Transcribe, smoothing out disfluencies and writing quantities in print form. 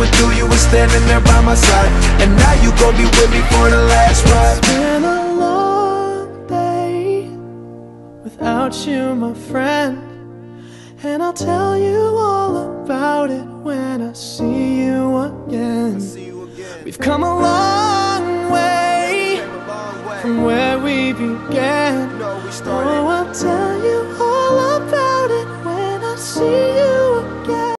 going through, you were standing there by my side, and now you gon' be with me for the last ride. It's been a long day without you, my friend, and I'll tell you all about it when I see you again. We've come a long way from where we began. Oh, I'll tell you all about it when I see you